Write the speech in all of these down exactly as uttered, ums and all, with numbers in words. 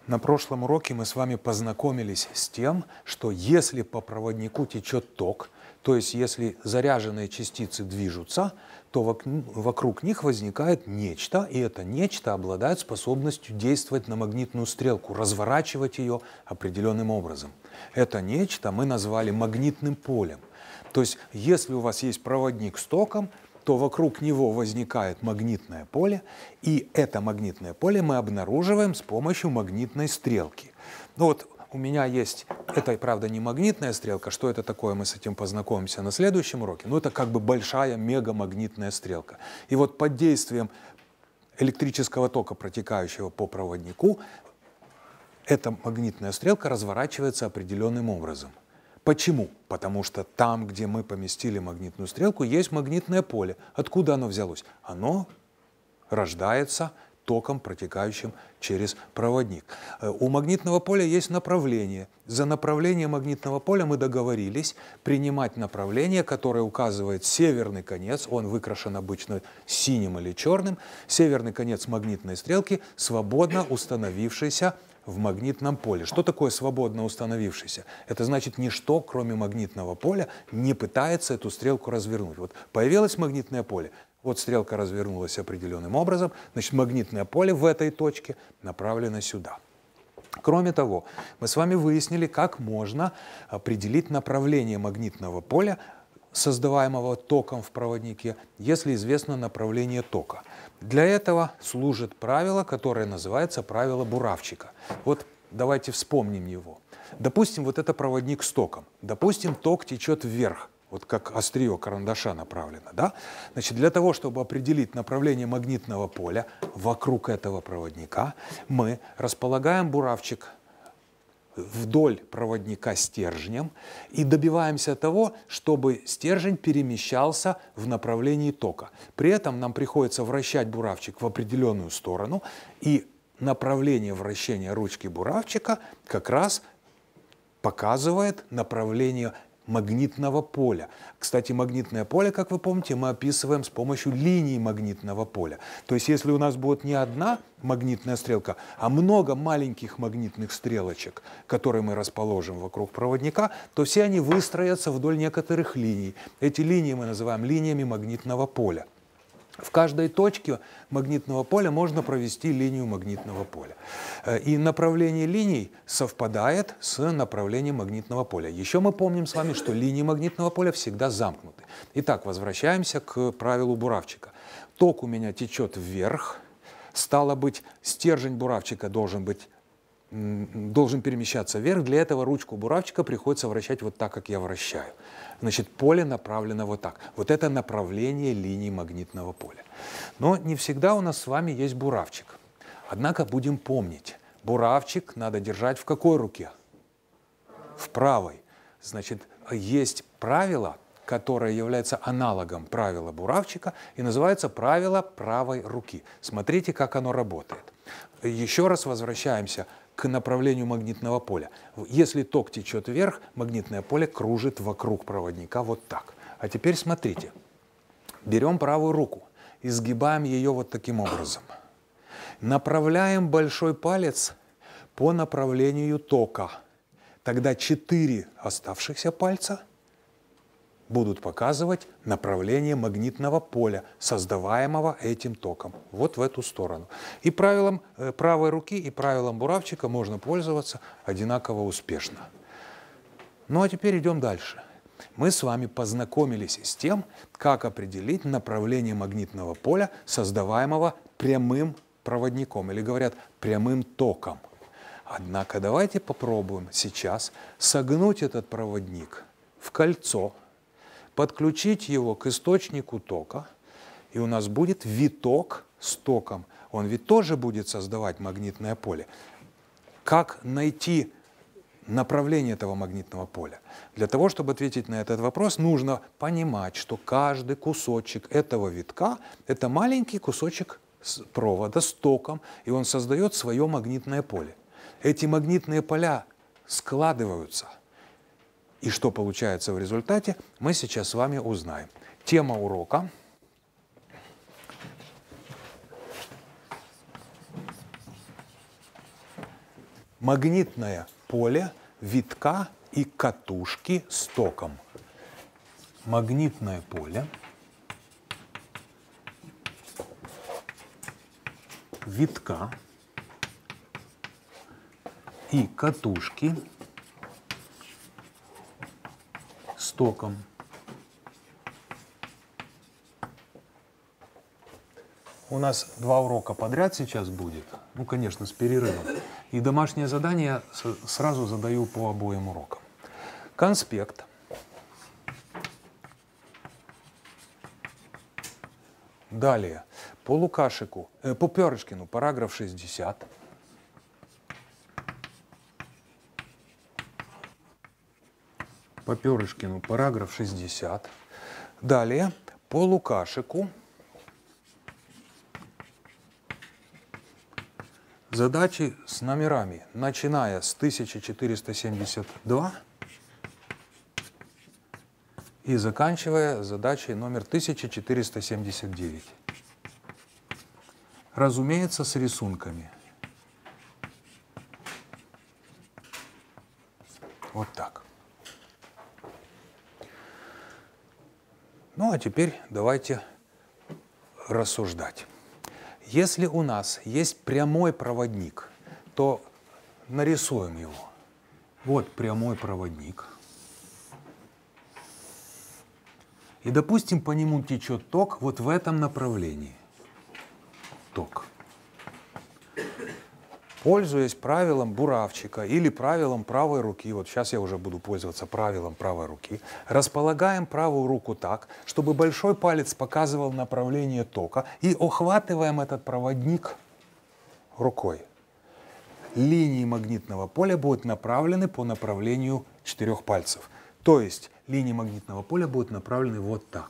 На прошлом уроке мы с вами познакомились с тем, что если по проводнику течет ток, то есть если заряженные частицы движутся, то вокруг них возникает нечто, и это нечто обладает способностью действовать на магнитную стрелку, разворачивать ее определенным образом. Это нечто мы назвали магнитным полем. То есть если у вас есть проводник с током, то вокруг него возникает магнитное поле, и это магнитное поле мы обнаруживаем с помощью магнитной стрелки. Ну вот у меня есть, это, правда, не магнитная стрелка, что это такое, мы с этим познакомимся на следующем уроке, но это как бы большая мегамагнитная стрелка. И вот под действием электрического тока, протекающего по проводнику, эта магнитная стрелка разворачивается определенным образом. Почему? Потому что там, где мы поместили магнитную стрелку, есть магнитное поле. Откуда оно взялось? Оно рождается током, протекающим через проводник. У магнитного поля есть направление. За направление магнитного поля мы договорились принимать направление, которое указывает северный конец, он выкрашен обычно синим или черным, северный конец магнитной стрелки, свободно установившийся в магнитном поле. Что такое свободно установившийся? Это значит, ничто, кроме магнитного поля, не пытается эту стрелку развернуть. Вот появилось магнитное поле, вот стрелка развернулась определенным образом, значит, магнитное поле в этой точке направлено сюда. Кроме того, мы с вами выяснили, как можно определить направление магнитного поля, создаваемого током в проводнике, если известно направление тока. Для этого служит правило, которое называется правило буравчика. Вот давайте вспомним его. Допустим, вот это проводник с током. Допустим, ток течет вверх, вот как острие карандаша направлено. Да? Значит, для того, чтобы определить направление магнитного поля вокруг этого проводника, мы располагаем буравчик вдоль проводника стержнем и добиваемся того, чтобы стержень перемещался в направлении тока. При этом нам приходится вращать буравчик в определенную сторону, и направление вращения ручки буравчика как раз показывает направление магнитного поля. Кстати, магнитное поле, как вы помните, мы описываем с помощью линии магнитного поля. То есть, если у нас будет не одна магнитная стрелка, а много маленьких магнитных стрелочек, которые мы расположим вокруг проводника, то все они выстроятся вдоль некоторых линий. Эти линии мы называем линиями магнитного поля. В каждой точке магнитного поля можно провести линию магнитного поля. И направление линий совпадает с направлением магнитного поля. Еще мы помним с вами, что линии магнитного поля всегда замкнуты. Итак, возвращаемся к правилу буравчика. Ток у меня течет вверх. Стало быть, стержень буравчика должен быть должен перемещаться вверх. Для этого ручку буравчика приходится вращать вот так, как я вращаю. Значит, поле направлено вот так. Вот это направление линии магнитного поля. Но не всегда у нас с вами есть буравчик. Однако будем помнить, буравчик надо держать в какой руке? В правой. Значит, есть правило, которое является аналогом правила буравчика и называется правило правой руки. Смотрите, как оно работает. Еще раз возвращаемся к направлению магнитного поля. Если ток течет вверх, магнитное поле кружит вокруг проводника вот так. А теперь смотрите. Берем правую руку, изгибаем ее вот таким образом. Направляем большой палец по направлению тока. Тогда четыре оставшихся пальца будут показывать направление магнитного поля, создаваемого этим током, вот в эту сторону. И правилом э, правой руки, и правилом буравчика можно пользоваться одинаково успешно. Ну а теперь идем дальше. Мы с вами познакомились с тем, как определить направление магнитного поля, создаваемого прямым проводником, или говорят прямым током. Однако давайте попробуем сейчас согнуть этот проводник в кольцо, подключить его к источнику тока, и у нас будет виток с током. Он ведь тоже будет создавать магнитное поле. Как найти направление этого магнитного поля? Для того, чтобы ответить на этот вопрос, нужно понимать, что каждый кусочек этого витка – это маленький кусочек провода с током, и он создает свое магнитное поле. Эти магнитные поля складываются. И что получается в результате, мы сейчас с вами узнаем. Тема урока магнитное поле витка и катушки с током. Магнитное поле витка и катушки с током. У нас два урока подряд сейчас будет, ну, конечно, с перерывом. И домашнее задание я сразу задаю по обоим урокам. Конспект. Далее, по Лукашику, э, по Пёрышкину, параграф шестьдесят. По Пёрышкину, параграф шестьдесят. Далее, по Лукашику, задачи с номерами, начиная с тысяча четыреста семьдесят два и заканчивая задачей номер тысяча четыреста семьдесят девять. Разумеется, с рисунками. Вот так. Ну, а теперь давайте рассуждать. Если у нас есть прямой проводник, то нарисуем его. Вот прямой проводник. И, допустим, по нему течет ток вот в этом направлении. Ток. Пользуясь правилом буравчика или правилом правой руки, вот сейчас я уже буду пользоваться правилом правой руки, располагаем правую руку так, чтобы большой палец показывал направление тока, и охватываем этот проводник рукой. Линии магнитного поля будут направлены по направлению четырех пальцев. То есть линии магнитного поля будут направлены вот так.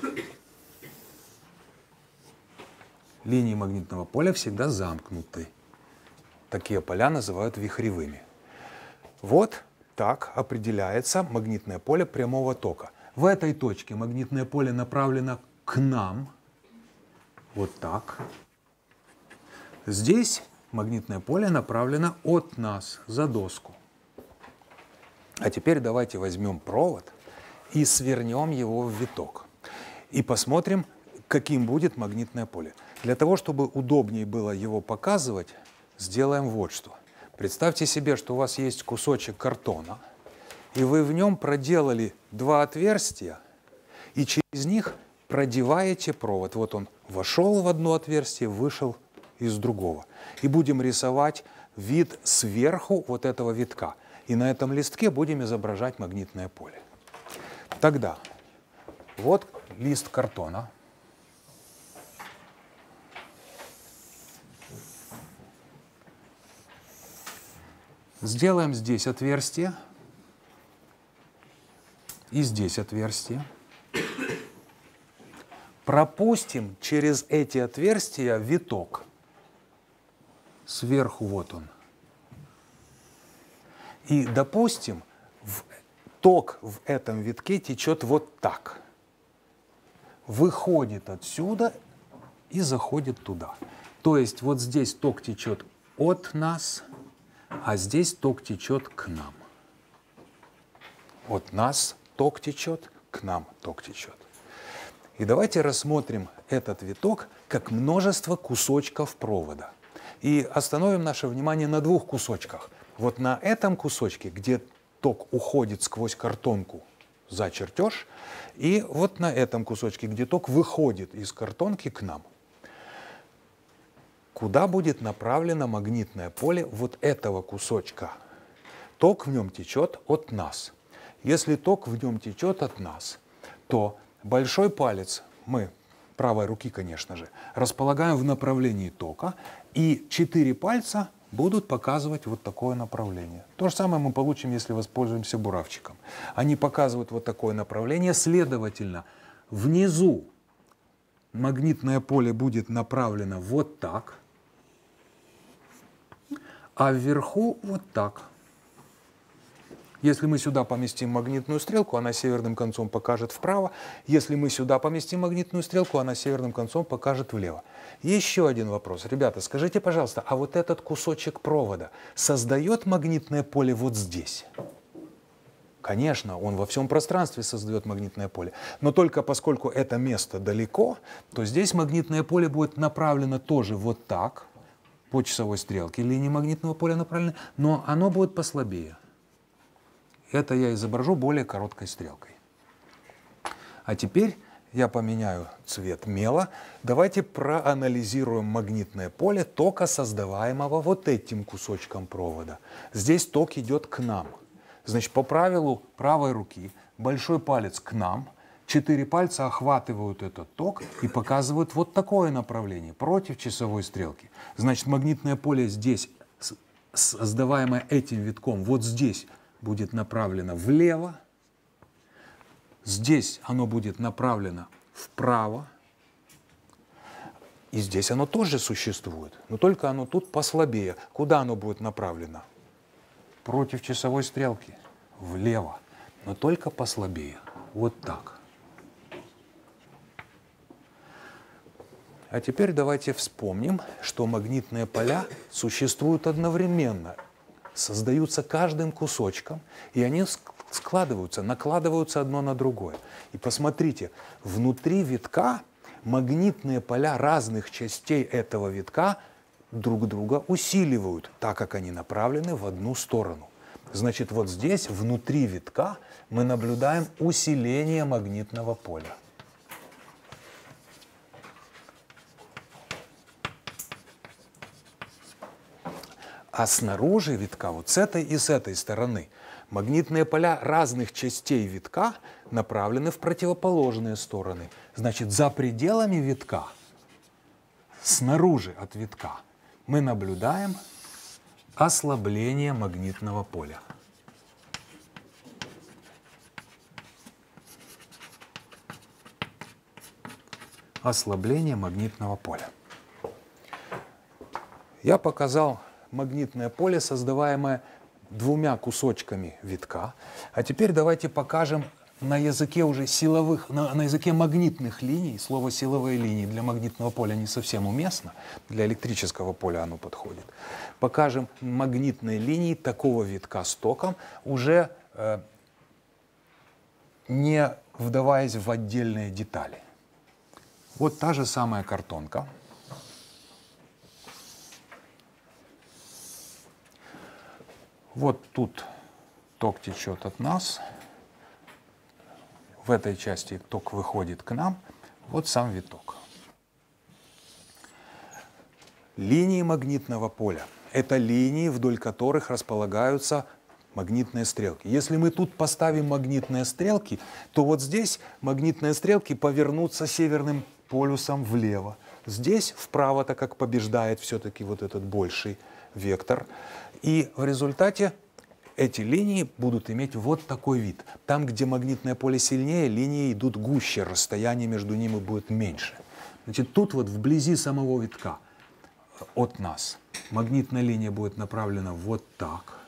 Линии магнитного поля всегда замкнуты. Такие поля называют вихревыми. Вот так определяется магнитное поле прямого тока. В этой точке магнитное поле направлено к нам. Вот так. Здесь магнитное поле направлено от нас за доску. А теперь давайте возьмем провод и свернем его в виток. И посмотрим, каким будет магнитное поле. Для того, чтобы удобнее было его показывать, сделаем вот что. Представьте себе, что у вас есть кусочек картона, и вы в нем проделали два отверстия, и через них продеваете провод. Вот он вошел в одно отверстие, вышел из другого. И будем рисовать вид сверху вот этого витка. И на этом листке будем изображать магнитное поле. Тогда вот лист картона. Сделаем здесь отверстие и здесь отверстие. Пропустим через эти отверстия виток. Сверху вот он. И, допустим, в, ток в этом витке течет вот так. Выходит отсюда и заходит туда. То есть вот здесь ток течет от нас, а здесь ток течет к нам. От нас ток течет, к нам ток течет. И давайте рассмотрим этот виток как множество кусочков провода. И остановим наше внимание на двух кусочках. Вот на этом кусочке, где ток уходит сквозь картонку за чертеж, и вот на этом кусочке, где ток выходит из картонки к нам. Куда будет направлено магнитное поле вот этого кусочка? Ток в нем течет от нас. Если ток в нем течет от нас, то большой палец, мы, правой руки, конечно же, располагаем в направлении тока, и четыре пальца будут показывать вот такое направление. То же самое мы получим, если воспользуемся буравчиком. Они показывают вот такое направление, следовательно, внизу магнитное поле будет направлено вот так, а вверху вот так. Если мы сюда поместим магнитную стрелку, она северным концом покажет вправо. Если мы сюда поместим магнитную стрелку, она северным концом покажет влево. Еще один вопрос. Ребята, скажите, пожалуйста, а вот этот кусочек провода создает магнитное поле вот здесь? Конечно, он во всем пространстве создает магнитное поле. Но только поскольку это место далеко, то здесь магнитное поле будет направлено тоже вот так, по часовой стрелке. Линии магнитного поля направлены, но оно будет послабее. Это я изображу более короткой стрелкой. А теперь я поменяю цвет мела. Давайте проанализируем магнитное поле тока, создаваемого вот этим кусочком провода. Здесь ток идет к нам. Значит, по правилу правой руки большой палец к нам, четыре пальца охватывают этот ток и показывают вот такое направление, против часовой стрелки. Значит, магнитное поле здесь, создаваемое этим витком, вот здесь, будет направлено влево, здесь оно будет направлено вправо, и здесь оно тоже существует, но только оно тут послабее. Куда оно будет направлено? Против часовой стрелки, влево, но только послабее. Вот так. А теперь давайте вспомним, что магнитные поля существуют одновременно. Создаются каждым кусочком, и они складываются, накладываются одно на другое. И посмотрите, внутри витка магнитные поля разных частей этого витка друг друга усиливают, так как они направлены в одну сторону. Значит, вот здесь, внутри витка, мы наблюдаем усиление магнитного поля. А снаружи витка, вот с этой и с этой стороны, магнитные поля разных частей витка направлены в противоположные стороны. Значит, за пределами витка, снаружи от витка, мы наблюдаем ослабление магнитного поля. Ослабление магнитного поля. Я показал магнитное поле, создаваемое двумя кусочками витка. А теперь давайте покажем на языке уже силовых, на, на языке магнитных линий. Слово «силовые линии» для магнитного поля не совсем уместно, для электрического поля оно подходит. Покажем магнитные линии такого витка с током, уже э, не вдаваясь в отдельные детали. Вот та же самая картонка. Вот тут ток течет от нас, в этой части ток выходит к нам, вот сам виток. Линии магнитного поля – это линии, вдоль которых располагаются магнитные стрелки. Если мы тут поставим магнитные стрелки, то вот здесь магнитные стрелки повернутся северным полюсом влево. Здесь вправо, так как побеждает все-таки вот этот больший вектор. И в результате эти линии будут иметь вот такой вид. Там, где магнитное поле сильнее, линии идут гуще, расстояние между ними будет меньше. Значит, тут вот вблизи самого витка от нас магнитная линия будет направлена вот так.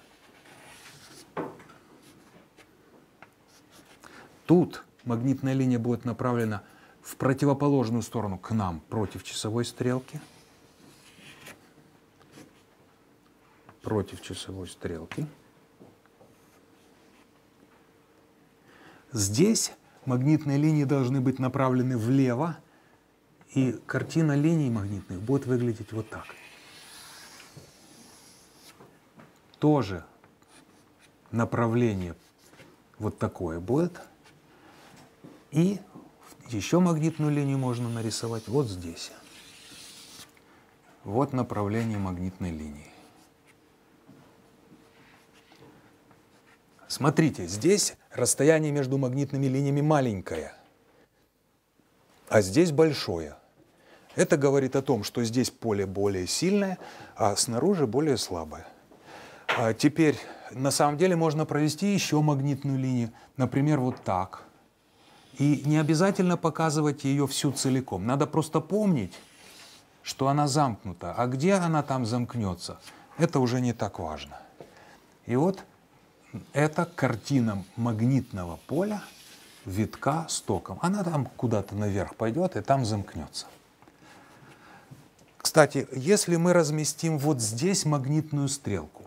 Тут магнитная линия будет направлена в противоположную сторону к нам, против часовой стрелки. Против часовой стрелки. Здесь магнитные линии должны быть направлены влево, и картина линий магнитных будет выглядеть вот так. Тоже направление вот такое будет. И еще магнитную линию можно нарисовать вот здесь. Вот направление магнитной линии. Смотрите, здесь расстояние между магнитными линиями маленькое, а здесь большое. Это говорит о том, что здесь поле более сильное, а снаружи более слабое. А теперь, на самом деле, можно провести еще магнитную линию, например, вот так. И не обязательно показывать ее всю целиком. Надо просто помнить, что она замкнута. А где она там замкнется, это уже не так важно. И вот Это картина магнитного поля витка с током. Она там куда-то наверх пойдет и там замкнется. Кстати, если мы разместим вот здесь магнитную стрелку,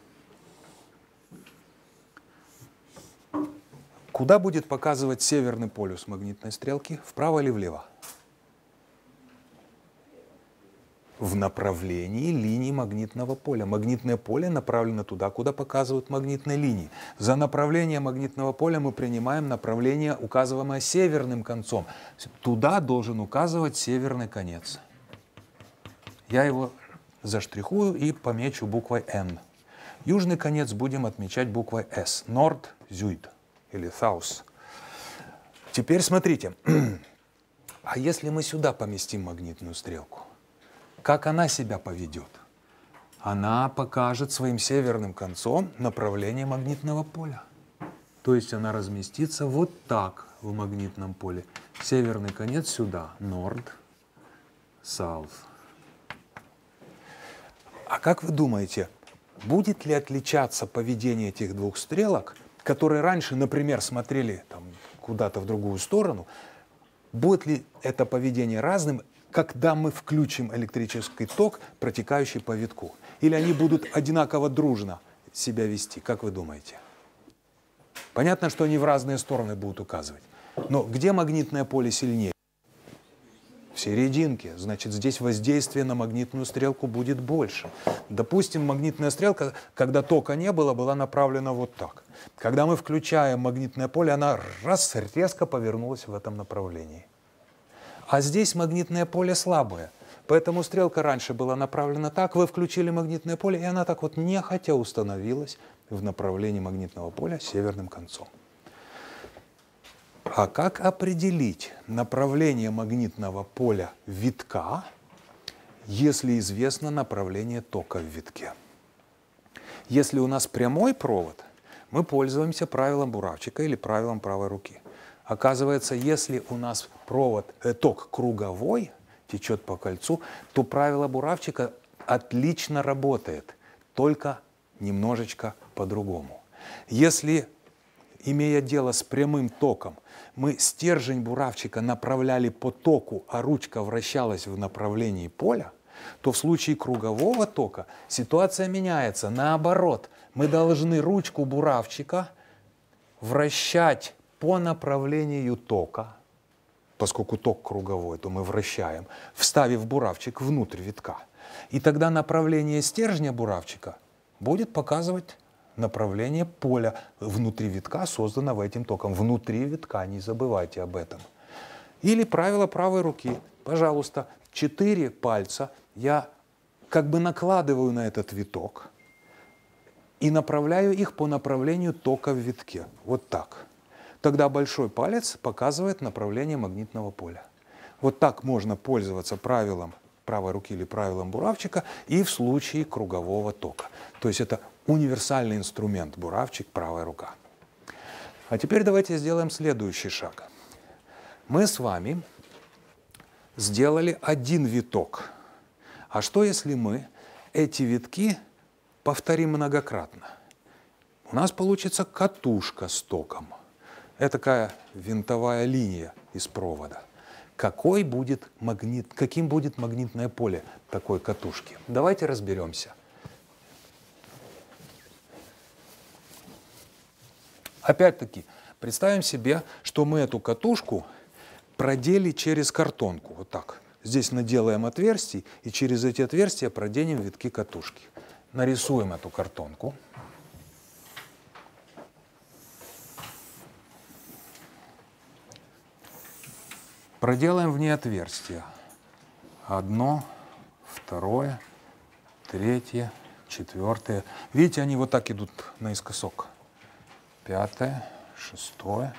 куда будет показывать северный полюс магнитной стрелки? Вправо или влево? В направлении линии магнитного поля. Магнитное поле направлено туда, куда показывают магнитные линии. За направление магнитного поля мы принимаем направление, указываемое северным концом. Туда должен указывать северный конец. Я его заштрихую и помечу буквой N. Южный конец будем отмечать буквой S. Nord, Süd или South. Теперь смотрите. А если мы сюда поместим магнитную стрелку? Как она себя поведет? Она покажет своим северным концом направление магнитного поля. То есть она разместится вот так в магнитном поле. Северный конец сюда. Nord, South. А как вы думаете, будет ли отличаться поведение этих двух стрелок, которые раньше, например, смотрели там куда-то в другую сторону? Будет ли это поведение разным, когда мы включим электрический ток, протекающий по витку? Или они будут одинаково дружно себя вести? Как вы думаете? Понятно, что они в разные стороны будут указывать. Но где магнитное поле сильнее? В серединке. Значит, здесь воздействие на магнитную стрелку будет больше. Допустим, магнитная стрелка, когда тока не было, была направлена вот так. Когда мы включаем магнитное поле, она раз резко повернулась в этом направлении. А здесь магнитное поле слабое. Поэтому стрелка раньше была направлена так, вы включили магнитное поле, и она так вот нехотя установилась в направлении магнитного поля северным концом. А как определить направление магнитного поля витка, если известно направление тока в витке? Если у нас прямой провод, мы пользуемся правилом буравчика или правилом правой руки. Оказывается, если у нас провод, э, ток круговой, течет по кольцу, то правило буравчика отлично работает, только немножечко по-другому. Если, имея дело с прямым током, мы стержень буравчика направляли по току, а ручка вращалась в направлении поля, то в случае кругового тока ситуация меняется. Наоборот, мы должны ручку буравчика вращать по направлению тока, поскольку ток круговой, то мы вращаем, вставив буравчик внутрь витка. И тогда направление стержня буравчика будет показывать направление поля внутри витка, созданного этим током. Внутри витка, не забывайте об этом. Или правило правой руки. Пожалуйста, четыре пальца я как бы накладываю на этот виток и направляю их по направлению тока в витке. Вот так. Тогда большой палец показывает направление магнитного поля. Вот так можно пользоваться правилом правой руки или правилом буравчика и в случае кругового тока. То есть это универсальный инструмент буравчик, правая рука. А теперь давайте сделаем следующий шаг. Мы с вами сделали один виток. А что если мы эти витки повторим многократно? У нас получится катушка с током. Это такая винтовая линия из провода. Какой будет магнит, каким будет магнитное поле такой катушки? Давайте разберемся. Опять-таки, представим себе, что мы эту катушку продели через картонку. Вот так. Здесь наделаем отверстий, и через эти отверстия проденем витки катушки. Нарисуем эту картонку. Проделаем в ней отверстия. Одно, второе, третье, четвертое. Видите, они вот так идут наискосок. Пятое, шестое,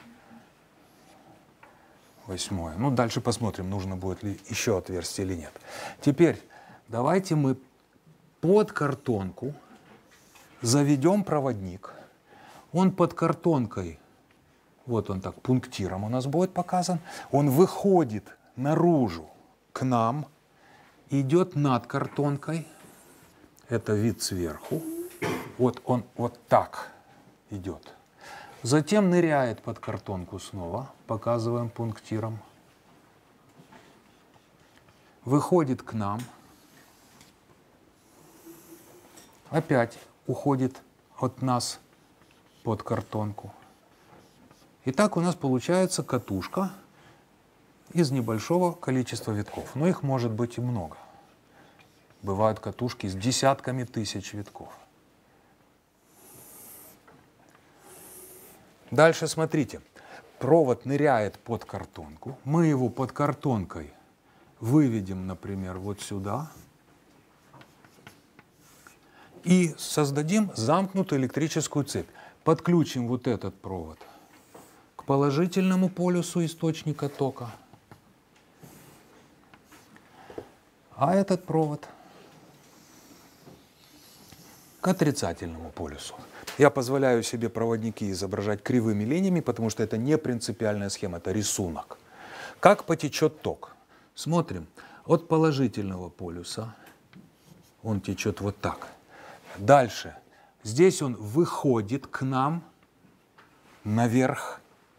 восьмое. Ну, дальше посмотрим, нужно будет ли еще отверстие или нет. Теперь давайте мы под картонку заведем проводник. Он под картонкой, вот он так, пунктиром у нас будет показан. Он выходит наружу к нам, идет над картонкой. Это вид сверху. Вот он вот так идет. Затем ныряет под картонку снова, показываем пунктиром. Выходит к нам. Опять уходит от нас под картонку. И так у нас получается катушка из небольшого количества витков. Но их может быть и много. Бывают катушки с десятками тысяч витков. Дальше смотрите. Провод ныряет под картонку. Мы его под картонкой выведем, например, вот сюда. И создадим замкнутую электрическую цепь. Подключим вот этот провод к положительному полюсу источника тока. А этот провод к отрицательному полюсу. Я позволяю себе проводники изображать кривыми линиями, потому что это не принципиальная схема, это рисунок. Как потечет ток? Смотрим. От положительного полюса он течет вот так. Дальше. Здесь он выходит к нам наверх.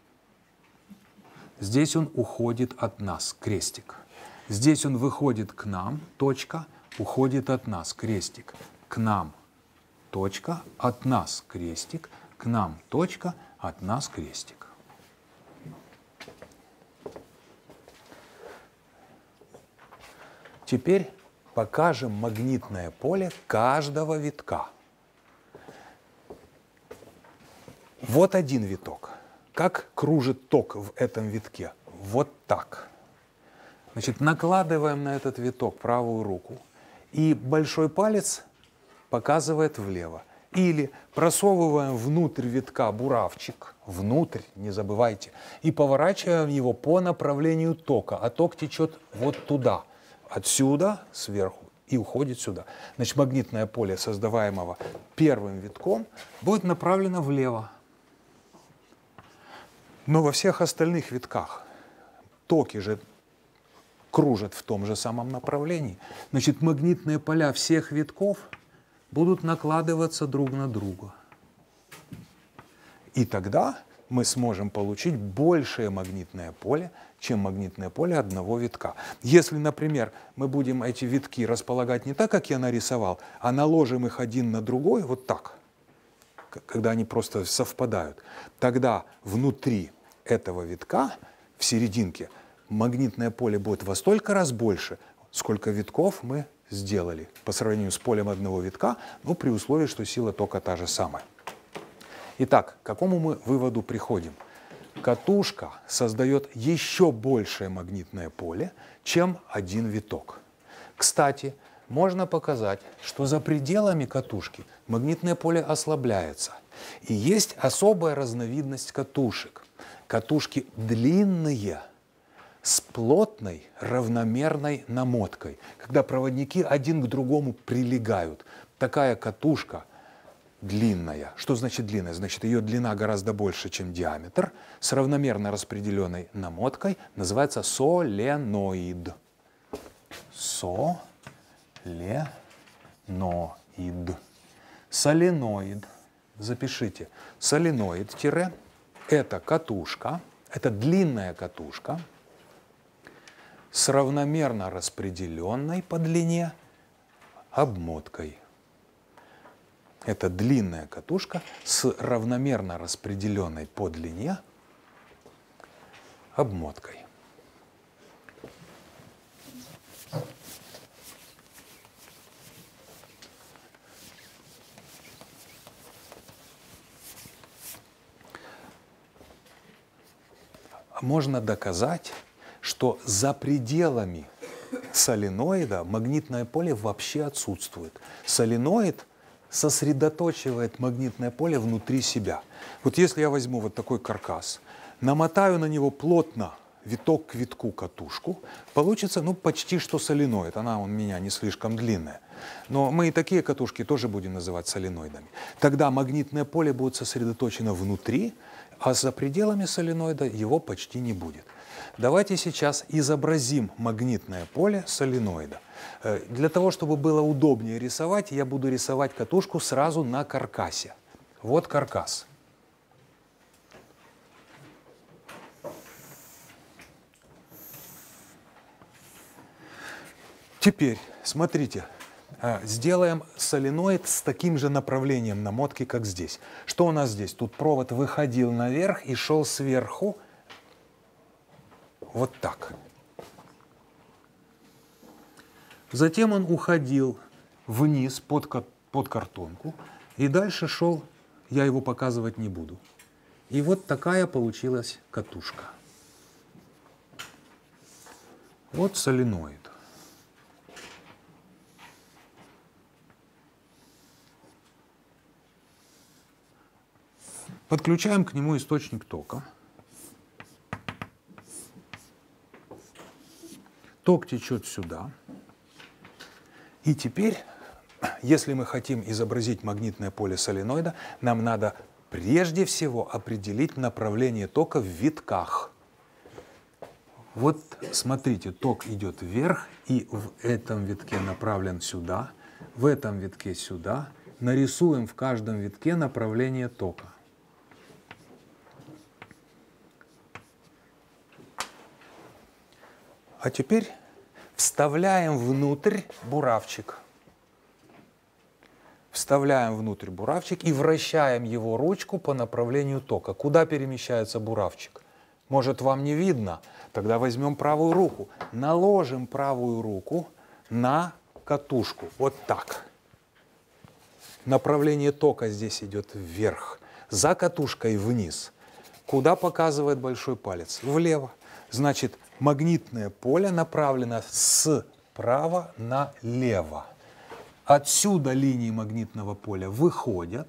Здесь он уходит от нас, крестик. Здесь он выходит к нам, точка, уходит от нас, крестик. К нам, точка, от нас, крестик. К нам, точка, от нас, крестик. Теперь покажем магнитное поле каждого витка. Вот один виток. Как кружит ток в этом витке? Вот так. Значит, накладываем на этот виток правую руку, и большой палец показывает влево. Или просовываем внутрь витка буравчик, внутрь, не забывайте, и поворачиваем его по направлению тока. А ток течет вот туда, отсюда, сверху, и уходит сюда. Значит, магнитное поле, создаваемого первым витком, будет направлено влево. Но во всех остальных витках токи же кружат в том же самом направлении. Значит, магнитные поля всех витков будут накладываться друг на друга. И тогда мы сможем получить большее магнитное поле, чем магнитное поле одного витка. Если, например, мы будем эти витки располагать не так, как я нарисовал, а наложим их один на другой, вот так, когда они просто совпадают, тогда внутри этого витка, в серединке, магнитное поле будет во столько раз больше, сколько витков мы сделали по сравнению с полем одного витка, но при условии, что сила тока та же самая. Итак, к какому мы выводу приходим? Катушка создает еще большее магнитное поле, чем один виток. Кстати, можно показать, что за пределами катушки магнитное поле ослабляется. И есть особая разновидность катушек. Катушки длинные, с плотной равномерной намоткой, когда проводники один к другому прилегают. Такая катушка длинная. Что значит длинная? Значит, ее длина гораздо больше, чем диаметр, с равномерно распределенной намоткой, называется соленоид. Соленоид. Соленоид. Запишите. Соленоид- это катушка, это длинная катушка с равномерно распределенной по длине обмоткой. Это длинная катушка с равномерно распределенной по длине обмоткой. Можно доказать, что за пределами соленоида магнитное поле вообще отсутствует. Соленоид сосредоточивает магнитное поле внутри себя. Вот если я возьму вот такой каркас, намотаю на него плотно виток к витку катушку, получится ну, почти что соленоид. Она у меня не слишком длинная. Но мы и такие катушки тоже будем называть соленоидами. Тогда магнитное поле будет сосредоточено внутри, а за пределами соленоида его почти не будет. Давайте сейчас изобразим магнитное поле соленоида. Для того, чтобы было удобнее рисовать, я буду рисовать катушку сразу на каркасе. Вот каркас. Теперь, смотрите, сделаем соленоид с таким же направлением намотки, как здесь. Что у нас здесь? Тут провод выходил наверх и шел сверху вот так. Затем он уходил вниз под, под картонку и дальше шел, я его показывать не буду. И вот такая получилась катушка. Вот соленоид. Подключаем к нему источник тока. Ток течет сюда. И теперь, если мы хотим изобразить магнитное поле соленоида, нам надо прежде всего определить направление тока в витках. Вот смотрите, ток идет вверх, и в этом витке направлен сюда, в этом витке сюда. Нарисуем в каждом витке направление тока. А теперь вставляем внутрь буравчик. Вставляем внутрь буравчик и вращаем его ручку по направлению тока. Куда перемещается буравчик? Может, вам не видно? Тогда возьмем правую руку. Наложим правую руку на катушку. Вот так. Направление тока здесь идет вверх. За катушкой вниз. Куда показывает большой палец? Влево. Значит, магнитное поле направлено справа налево. Отсюда линии магнитного поля выходят,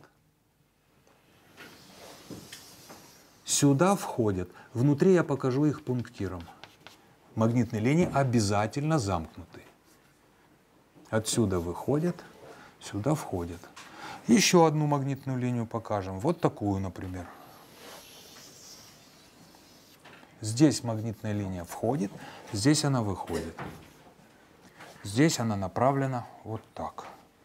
сюда входят. Внутри я покажу их пунктиром. Магнитные линии обязательно замкнуты. Отсюда выходят, сюда входят. Еще одну магнитную линию покажем. Вот такую, например. Здесь магнитная линия входит, здесь она выходит. Здесь она направлена вот так.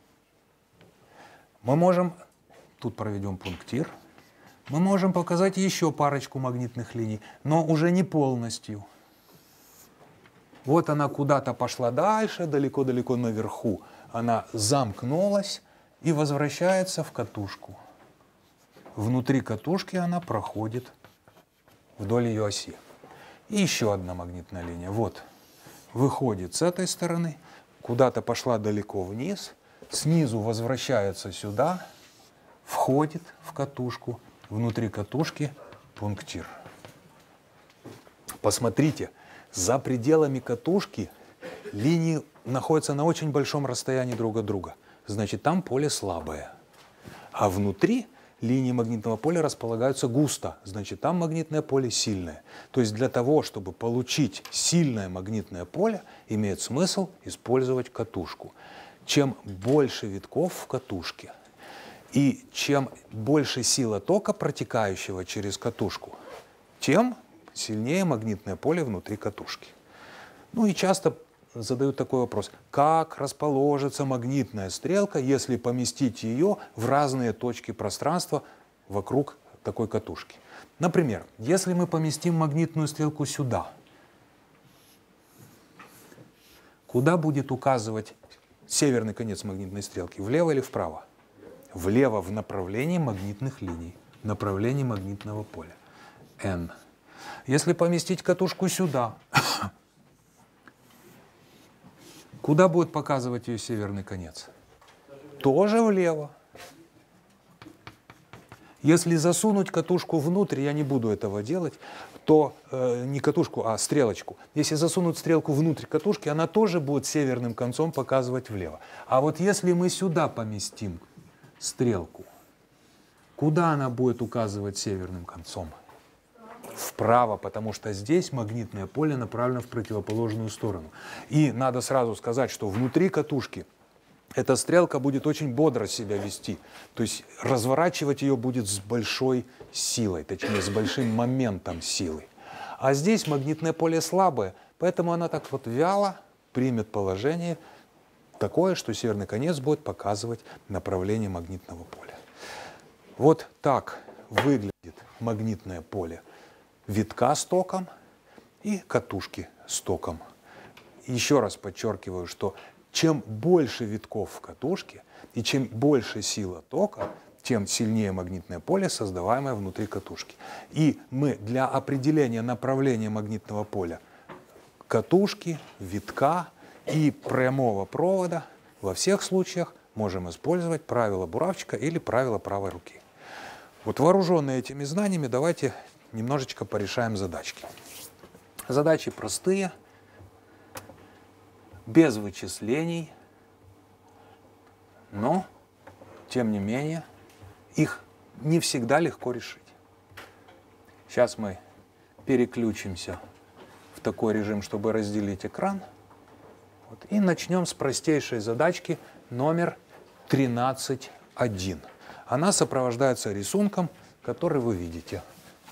Мы можем, тут проведем пунктир, мы можем показать еще парочку магнитных линий, но уже не полностью. Вот она куда-то пошла дальше, далеко-далеко наверху. Она замкнулась и возвращается в катушку. Внутри катушки она проходит вдоль ее оси. И еще одна магнитная линия. Вот. Выходит с этой стороны, куда-то пошла далеко вниз, снизу возвращается сюда, входит в катушку, внутри катушки пунктир. Посмотрите, за пределами катушки линии находятся на очень большом расстоянии друг от друга. Значит, там поле слабое. А внутри линии магнитного поля располагаются густо, значит, там магнитное поле сильное. То есть для того, чтобы получить сильное магнитное поле, имеет смысл использовать катушку. Чем больше витков в катушке, и чем больше сила тока, протекающего через катушку, тем сильнее магнитное поле внутри катушки. Ну и часто задают такой вопрос: как расположится магнитная стрелка, если поместить ее в разные точки пространства вокруг такой катушки? Например, если мы поместим магнитную стрелку сюда, куда будет указывать северный конец магнитной стрелки? Влево или вправо? Влево, в направлении магнитных линий, в направлении магнитного поля. N. Если поместить катушку сюда, куда будет показывать ее северный конец? Тоже влево. Если засунуть катушку внутрь, я не буду этого делать, то э, не катушку, а стрелочку. Если засунуть стрелку внутрь катушки, она тоже будет северным концом показывать влево. А вот если мы сюда поместим стрелку, куда она будет указывать северным концом? Вправо, потому что здесь магнитное поле направлено в противоположную сторону. И надо сразу сказать, что внутри катушки эта стрелка будет очень бодро себя вести. То есть разворачивать ее будет с большой силой, точнее с большим моментом силы. А здесь магнитное поле слабое, поэтому она так вот вяло примет положение такое, что северный конец будет показывать направление магнитного поля. Вот так выглядит магнитное поле витка с током и катушки с током. еще раз подчеркиваю, что чем больше витков в катушке и чем больше сила тока, тем сильнее магнитное поле, создаваемое внутри катушки. И мы для определения направления магнитного поля катушки, витка и прямого провода во всех случаях можем использовать правило буравчика или правило правой руки. Вот вооруженные этими знаниями, давайте немножечко порешаем задачки. Задачи простые, без вычислений, но, тем не менее, их не всегда легко решить. Сейчас мы переключимся в такой режим, чтобы разделить экран. Вот, и начнем с простейшей задачки номер тринадцать один. Она сопровождается рисунком, который вы видите.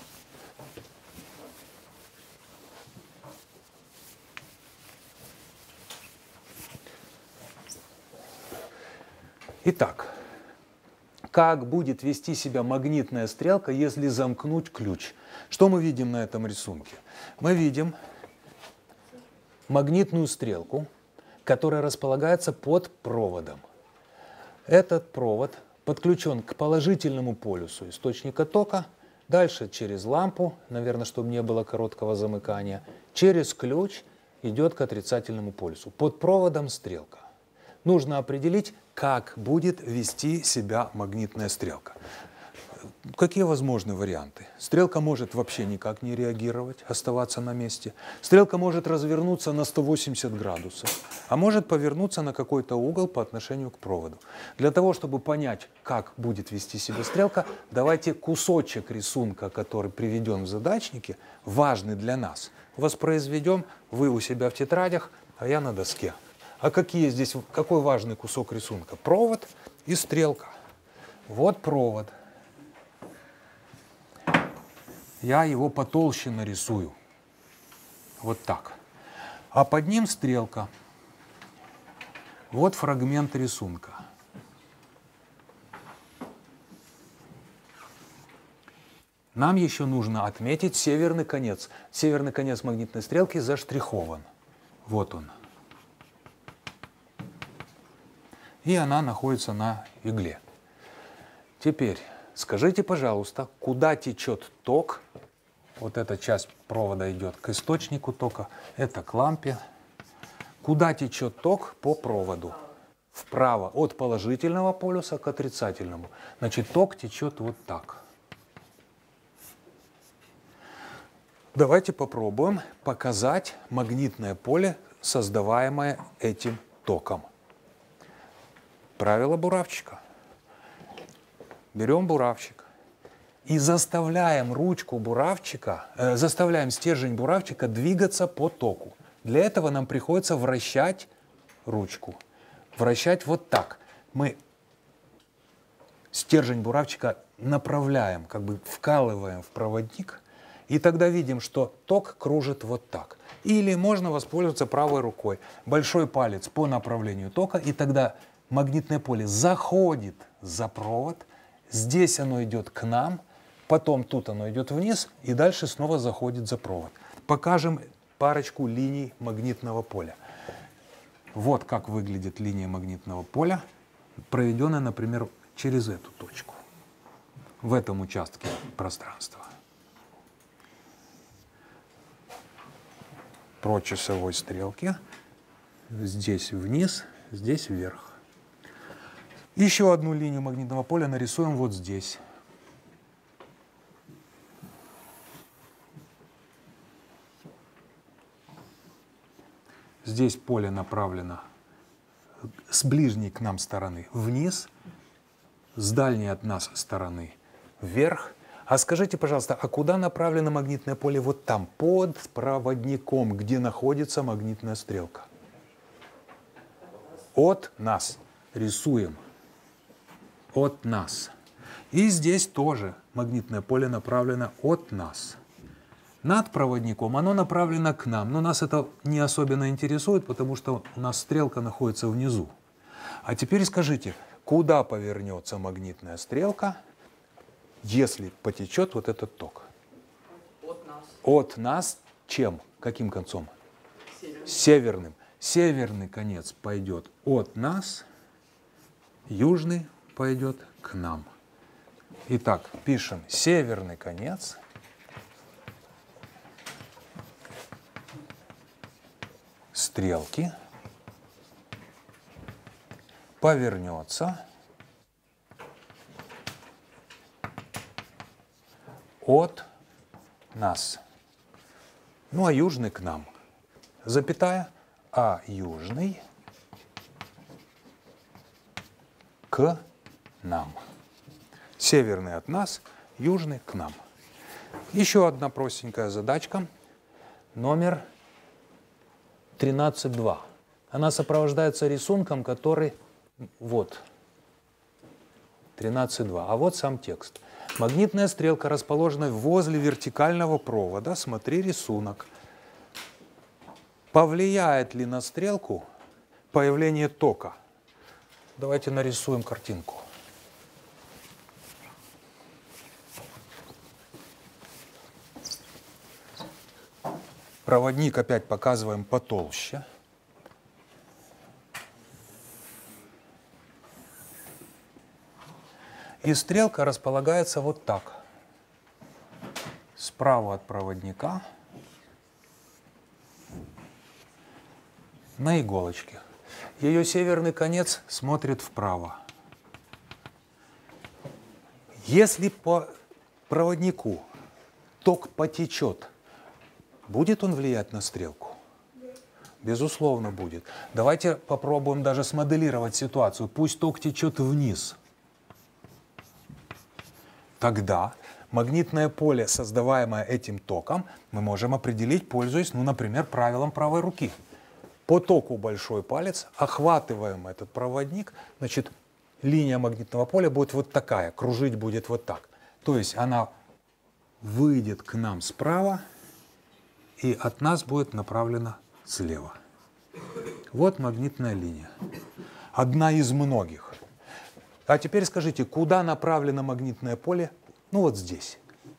Итак, как будет вести себя магнитная стрелка, если замкнуть ключ? Что мы видим на этом рисунке? Мы видим магнитную стрелку, которая располагается под проводом. Этот провод подключен к положительному полюсу источника тока, дальше через лампу, наверное, чтобы не было короткого замыкания, через ключ идет к отрицательному полюсу. Под проводом стрелка. Нужно определить, как будет вести себя магнитная стрелка. Какие возможны варианты? Стрелка может вообще никак не реагировать, оставаться на месте. Стрелка может развернуться на сто восемьдесят градусов, а может повернуться на какой-то угол по отношению к проводу. Для того, чтобы понять, как будет вести себя стрелка, давайте кусочек рисунка, который приведен в задачнике, важный для нас, воспроизведем вы у себя в тетрадях, а я на доске. А какие здесь, какой важный кусок рисунка? Провод и стрелка. Вот провод. Я его потолще нарисую. Вот так. А под ним стрелка. Вот фрагмент рисунка. Нам еще нужно отметить северный конец. Северный конец магнитной стрелки заштрихован. Вот он. И она находится на игле. Теперь скажите, пожалуйста, куда течет ток? Вот эта часть провода идет к источнику тока, это к лампе. Куда течет ток по проводу? Вправо, от положительного полюса к отрицательному. Значит, ток течет вот так. Давайте попробуем показать магнитное поле, создаваемое этим током. Правило буравчика. Берем буравчик и заставляем ручку буравчика, э, заставляем стержень буравчика двигаться по току. Для этого нам приходится вращать ручку. Вращать вот так. Мы стержень буравчика направляем, как бы вкалываем в проводник, и тогда видим, что ток кружит вот так. Или можно воспользоваться правой рукой. Большой палец по направлению тока, и тогда магнитное поле заходит за провод, здесь оно идет к нам, потом тут оно идет вниз, и дальше снова заходит за провод. Покажем парочку линий магнитного поля. Вот как выглядит линия магнитного поля, проведенная, например, через эту точку, в этом участке пространства. По часовой стрелке, здесь вниз, здесь вверх. Еще одну линию магнитного поля нарисуем вот здесь. Здесь поле направлено с ближней к нам стороны вниз, с дальней от нас стороны вверх. А скажите, пожалуйста, а куда направлено магнитное поле вот там, под проводником, где находится магнитная стрелка? От нас. Рисуем. От нас. И здесь тоже магнитное поле направлено от нас. Над проводником оно направлено к нам, но нас это не особенно интересует, потому что у нас стрелка находится внизу. А теперь скажите, куда повернется магнитная стрелка, если потечет вот этот ток? От нас. От нас чем? Каким концом? Северным. Северным. Северный конец пойдет от нас, южный пойдет к нам. Итак, пишем северный конец стрелки повернется от нас. Ну, а южный к нам. Запятая, а южный к нам. Северный от нас, южный к нам. Еще одна простенькая задачка, номер тринадцать два. Она сопровождается рисунком, который вот, тринадцать два. А вот сам текст. Магнитная стрелка расположена возле вертикального провода. Смотри рисунок. Повлияет ли на стрелку появление тока? Давайте нарисуем картинку. Проводник опять показываем потолще. И стрелка располагается вот так. Справа от проводника на иголочке. Ее северный конец смотрит вправо. Если по проводнику ток потечет, будет он влиять на стрелку? Безусловно, будет. Давайте попробуем даже смоделировать ситуацию. Пусть ток течет вниз. Тогда магнитное поле, создаваемое этим током, мы можем определить, пользуясь, ну, например, правилом правой руки. По току большой палец охватываем этот проводник, значит, линия магнитного поля будет вот такая, кружить будет вот так. То есть она выйдет к нам справа и от нас будет направлена слева. Вот магнитная линия. Одна из многих. А теперь скажите, куда направлено магнитное поле? Ну вот здесь.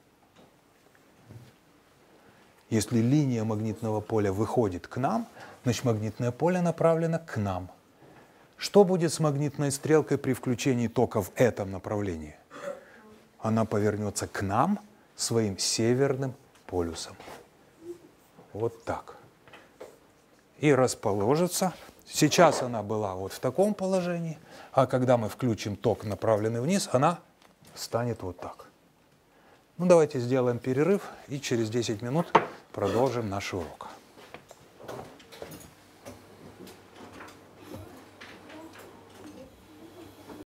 Если линия магнитного поля выходит к нам, значит магнитное поле направлено к нам. Что будет с магнитной стрелкой при включении тока в этом направлении? Она повернется к нам своим северным полюсом. Вот так. И расположится. Сейчас она была вот в таком положении, а когда мы включим ток, направленный вниз, она станет вот так. Ну, давайте сделаем перерыв и через десять минут продолжим наш урок.